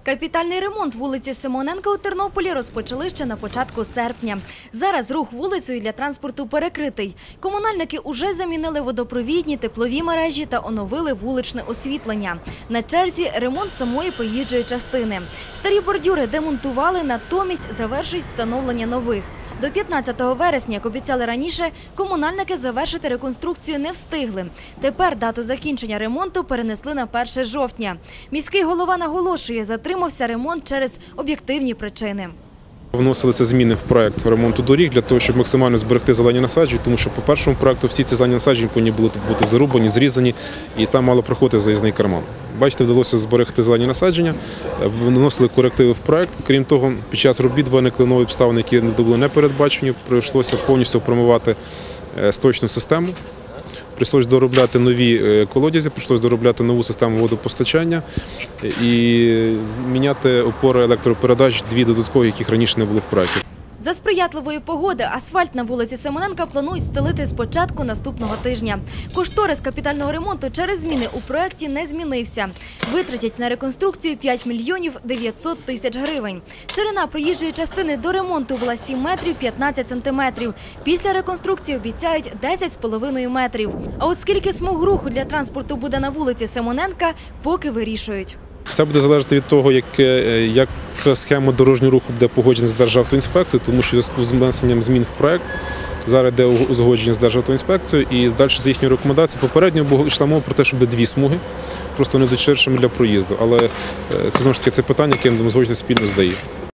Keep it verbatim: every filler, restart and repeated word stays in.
Капітальний ремонт вулиці Симоненка у Тернополі розпочали ще на початку серпня. Зараз рух вулицею для транспорту перекритий. Комунальники уже замінили водопровідні, теплові мережі та оновили вуличне освітлення. На черзі ремонт самої проїжджої частини. Старі бордюри демонтували, натомість завершують встановлення нових. До п'ятнадцятого вересня, як обіцяли раніше, комунальники завершити реконструкцію не встигли. Тепер дату закінчення ремонту перенесли на перше жовтня. Міський голова наголошує, затримався ремонт через об'єктивні причини. Вносилися зміни в проєкт ремонту доріг для того, щоб максимально зберегти зелені насадження, тому що по першому проєкту всі ці зелені насадження повинні були бути зарубані, зрізані, і там мало проходити заїзний карман. Бачите, вдалося зберегти зелені насадження, вносили корективи в проєкт. Крім того, під час робіт виникли нові обставини, які були не передбачені. Прийшлося повністю промивати сточну систему. Прийшлося доробляти нові колодязі, прийшлося доробляти нову систему водопостачання і міняти опори електропередач, дві додаткові, яких раніше не було в проєкті. За сприятливої погоди асфальт на вулиці Симоненка планують стелити з початку наступного тижня. Кошторис капітального ремонту через зміни у проєкті не змінився. Витратять на реконструкцію п'ять мільйонів дев'ятсот тисяч гривень. Ширина проїжджої частини до ремонту була сім метрів п'ятнадцять сантиметрів. Після реконструкції обіцяють десять з половиною метрів. А от скільки смуг руху для транспорту буде на вулиці Симоненка, поки вирішують. Це буде залежати від того, як, як схема дорожнього руху буде погоджена з Державтоінспекцією, тому що в зв'язку з внесенням змін в проєкт зараз йде узгодження з Державтоінспекцією і далі за їхньою рекомендацією. Попередньо йшла мова про те, щоб дві смуги, просто не ширшими для проїзду. Але це, знову ж таки, це питання, яке ми узгоджувати спільно з ДАІ.